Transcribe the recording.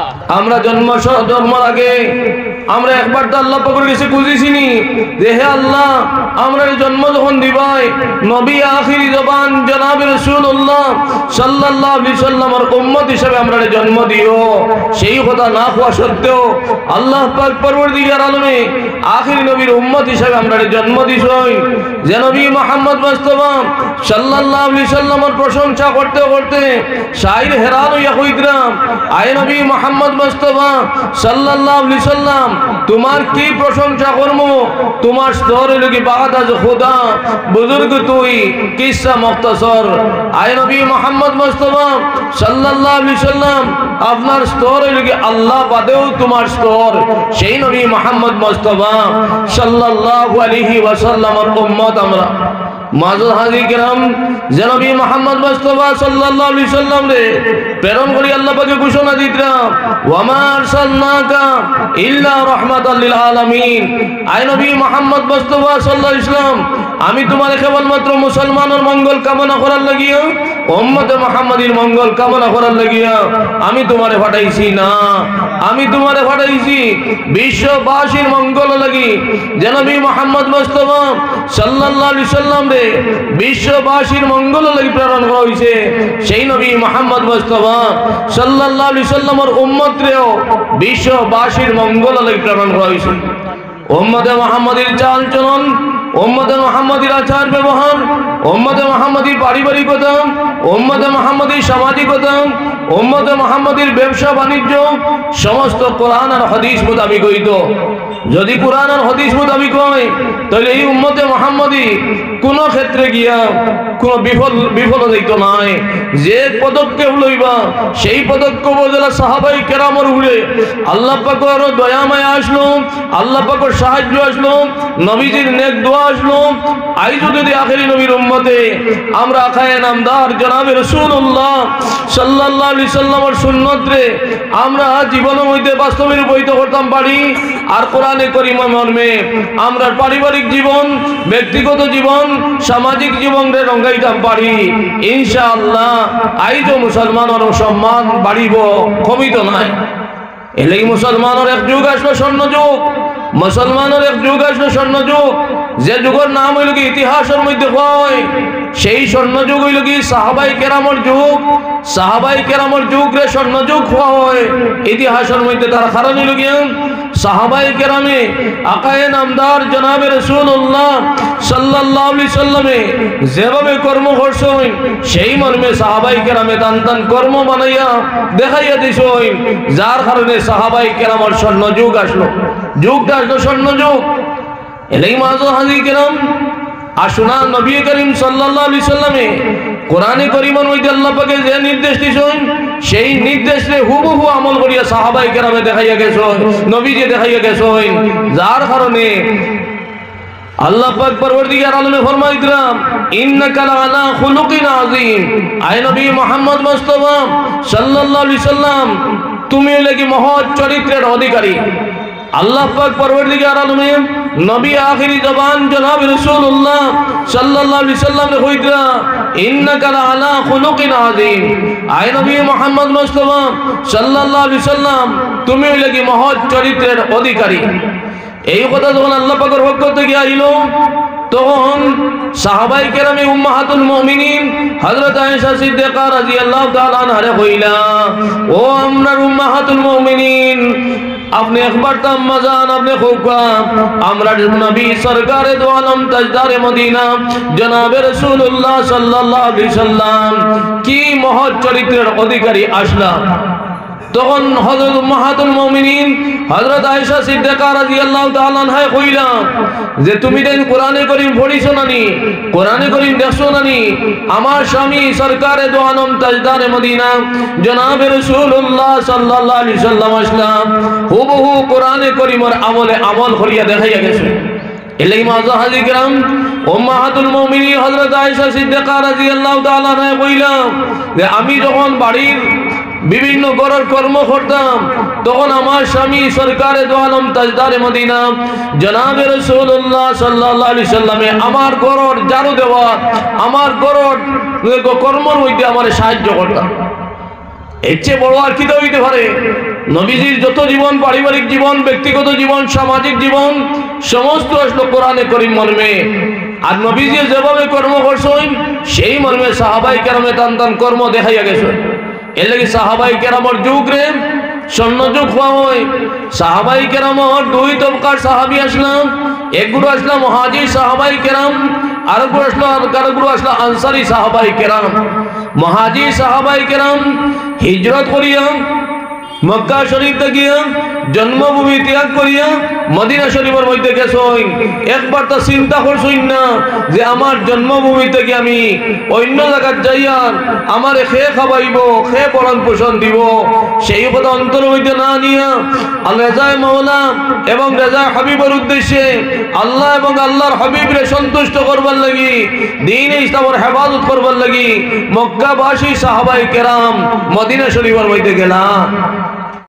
আমরা জন্মার আগে আমরা একবার তো আল্লাহ পাকের কাছে খুঁজেছিনি যে হে আল্লাহ আমরা জন্ম যখন দিবাই নবী আখিরি জবান জনাব রাসূলুল্লাহ সাল্লাল্লাহু আলাইহি সাল্লামের উম্মত হিসেবে আমরা জন্ম দিও। সেই কথা না হওয়া সত্ত্বেও আল্লাহ পাক পরওয়ারদিগার আলমে আখিরি নবীর উম্মত হিসেবে আমরা জন্ম দিছই। যে নবী মুহাম্মদ মুস্তাফা সাল্লাল্লাহু আলাইহি সাল্লামের প্রশংসা করতে করতে শাইর হেরান হইয়া কইতরাম, আয় নবী মুহাম্মদ মুস্তাফা সাল্লাল্লাহু আলাইহি সাল্লাম তোমার কি প্রশংসা করবো, তোমার স্তর হইল কি বাগাদাজ খুদা বুজুর্গ তুই কিসা মুখতাসর। আয় নবী মুহাম্মদ মুস্তাফা সাল্লাল্লাহু আলাইহি সাল্লাম আপনার স্তর হইল কি আল্লাহ বাদেও তোমার স্তর। সেই নবী মুহাম্মদ মুস্তাফা সাল্লাল্লাহু আলাইহি ওয়াসাল্লামের উম্মত আমরা মাজুদ হাজি কিরাম যে নবী মুহাম্মদ মুস্তাফা সাল্লাল্লাহু আলাইহি সাল্লাম রে প্রেরণ করি আল্লাহ পাকে ঘোষণা দিতরাম, ওয়া মা আরসালনাকা ইল্লা রাহমাতাল লিল আলামিন। আয় নবী মুহাম্মদ মুস্তাফা সাল্লাল্লাহু আলাইহি সাল্লাম আমি তোমার কেবলমাত্র মুসলমানের মঙ্গল কামনা করার লাগিয়া উম্মতে মুহাম্মাদীর মঙ্গল কামনা করার লাগিয়া আমি তোমারে পাঠাইছি না, আমি তোমারে পাঠাইছি বিশ্ববাসীর মঙ্গল লাগি। যে নবী মুহাম্মদ মুস্তাফা সাল্লাল্লাহু আলাইহি সাল্লাম রে বিশ্ববাসীর মঙ্গল লাগি প্রেরণ করা হইছে। সেই নবী মুহাম্মদ মুস্তাফা সাল্লাল্লাহু আলাইহি সাল্লামের উম্মত রেও বিশ্ববাসীর মঙ্গল লাগি প্রেরণ করা হইছে। উম্মতে মুহাম্মাদীর চাল চলন, উম্মতে মুহাম্মাদীর আচার ব্যবহার, উম্মতে মুহাম্মাদীর পারিবারিকতা, উম্মতে মুহাম্মাদীর সামাজিকতা, উম্মতে মুহাম্মাদীর ব্যবসা বাণিজ্য সমস্ত কোরআন আর হাদিস মোতাবিক হইত। যদি কোরআন আর হাদিস মোতাবিক হয় তাহলে এই উম্মতে মুহাম্মাদী কোন ক্ষেত্রে গিয়া কোন বিফল যাইত নাই। যে পদক্ষেপ লইবা সেই পদক্ষেপ যারা সাহাবাই কেরামের উপরে আল্লাহ পাকের দয়া মায়া আসলো, আল্লাহ পাকের সাহায্য আসলো, নবীজির নেক দোয়া আসলো। আইজ যদি আখেরি নবীর উম্মতে আমরা খায়ে নামদার জনাবে রাসূলুল্লাহ সাল্লাল্লাহু আলাইহি সাল্লামের সুন্নত রে আমরা জীবনের মধ্যে বাস্তবে রূপায়িত করতাম পারি, আর কোরআনে কারীমের মর্মে আমরা পারিবারিক জীবন, ব্যক্তিগত জীবন, সামাজিক জীবন রে রঙ্গাইতাম পারি, ইনশাআল্লাহ আইজ মুসলমানের সম্মান বাড়িব, কমিত নাই। এলেই মুসলমানের এক যুগ আসলো স্বর্ণ যুগ, মুসলমানের এক যুগ আসলো স্বর্ণ যুগ। যে যুগের নাম হইল কি ইতিহাসের মধ্যে হয় সেই স্বর্ণ যুগ হইল কি সাহাবাই কেরামের যুগ। সাহাবাই কেরামের যুগ রে স্বর্ণ যুগ হয় ইতিহাসের মধ্যে। তার কারণ হইল কি সাহাবাই কেরামে আকায়ে নামদার জনাবে রাসূলুল্লাহ সাল্লাল্লাহু আলাইহি সাল্লামে যেভাবে কর্ম করছেন সেই মর্মে সাহাবাই কেরামে টান টান কর্ম বানাইয়া দেখাইয়া দিছেন, যার কারণে সাহাবাই কেরামের স্বর্ণ যুগ আসলো। যুগটা আসলো স্বর্ণ যুগ। এলেই মাজুদ হাজি কিরাম আসুনা নবী করিম সাল্লাল্লাহু আলাইহি সাল্লামে কোরআনে কারীমের মধ্যে আল্লাহ পাকে যে নির্দেশ দিছেন সেই নির্দেশে হুবহু আমল করিয়া সাহাবায়ে কেরামে দেখাইয়া গেছেন, নবীজি দেখাইয়া গেছেন, যার কারণে আল্লাহ পাক পরওয়ারদিগার আলমে ফরমাইতরাম, ইন্নাকা লাআলা খুলুকিন আযীম। আয় নবী মুহাম্মদ মুস্তাফা সাল্লাল্লাহু আলাইহি সাল্লাম তুমি হইলে কি মহৎ চরিত্রের অধিকারী। আল্লাহ পাক পরওয়ারদিগার আলমে নবী আখিরি জবান জনাব রাসূলুল্লাহ সাল্লাল্লাহু আলাইহি সাল্লাম রে কইতরা, ইন্নাকা লাআলা খুলুকিন আযীম। আয় নবী মুহাম্মদ মুস্তাফা সাল্লাল্লাহু আলাইহি সাল্লাম তুমি হইলে কি মহৎ চরিত্রের অধিকারী। এই কথা যখন আল্লাহ পাকের পক্ষ থেকে আইলো তখন সাহাবায়ে কেরামে উম্মাহাতুল মুমিনিন হযরত আয়েশা সিদ্দিকা রাদিয়াল্লাহু তাআলা আনহা কইলা, ও আমরার উম্মাহাতুল মুমিনিন আপনি একবার তো আম্মা জান আপনি খোকা আমরা নবী সরকারে দো আলম তাজদারে মদিনা জনাবে রাসূলুল্লাহ সাল্লাল্লাহু আলাইহি সাল্লাম কি মহৎ চরিত্রের অধিকারী আসলা। তখন হযরত উম্মাহাতুল মুমিনিন হযরত আয়েশা সিদ্দিকা রাদিয়াল্লাহু তাআলা আনহা কইলা যে তুমি দেন কোরআনে কারীম পড়িছো নানি, কোরআনে কারীম দেখছো নানি, আমার স্বামী সরকারে দো আলম তাজদারে মদিনা জনাবে রাসূলুল্লাহ সাল্লাল্লাহু আলাইহি সাল্লাম আসলাম হুবহু কোরআনে কারীমের আমল করিয়া দেখাইয়া গেছে। এলাই মাজুদ হাজি কিরাম উম্মাহাতুল মুমিনিন হযরত আয়েশা সিদ্দিকা রাদিয়াল্লাহু তাআলা আনহা কইলা যে আমি যখন বাড়ির বিভিন্ন ঘরের কর্ম করতাম তখন আমার স্বামী সরকারে দো আলম তাজদারে মদিনা জনাবে রাসূলুল্লাহ সাল্লাল্লাহু আলাইহি সাল্লামে আমার ঘরের ঝাড়ু দেওয়া, আমার ঘরের কর্মের মধ্যে আমার সাহায্য করতাম। এর চেয়ে বড় আর কি হইতে পারে? নবীজির যত জীবন, পারিবারিক জীবন, ব্যক্তিগত জীবন, সামাজিক জীবন সমস্ত আসলো কোরআনে করিম মর্মে। আর নবীজি যেভাবে কর্ম করছেন সেই মর্মে সাহাবাই কেরামে টান টান কর্ম দেখাইয়া গেছে। এর লাগি সাহাবাই কেরামর যুগ রে স্বর্ণযুগ হওয়া হয়। সাহাবাই কেরামর দুই তবকার সাহাবি আসলাম, একগুলো আসলাম মুহাজির সাহাবাই কেরাম, আরেকগুলো আসলো আনসারি সাহাবাই কেরাম। মুহাজির সাহাবাই কেরাম হিজরত করিয়া মক্কা শরীফ গিয়া জন্মভূমি ত্যাগ করিয়া মদিনা শরীফের মধ্যে গেছেন। একবার তা চিন্তা করছেন না যে আমার জন্মভূমি থেকে আমি অন্য জায়গায় যাইয়া আমার খেয়ে খাওয়াইব, খেয়ে পরণ পোষণ দিব, সেই কথা অন্তর মধ্যে না নিয়া রেজায় মাওলা এবং রেজায় হাবিবের উদ্দেশ্যে আল্লাহ এবং আল্লাহর হাবিবরে সন্তুষ্ট করবার লাগি, দ্বীন ইসলামের হেফাজত করবার লাগি মক্কাবাসী সাহাবায়ে কেরাম মদিনা শরীফের মধ্যে গেলাম।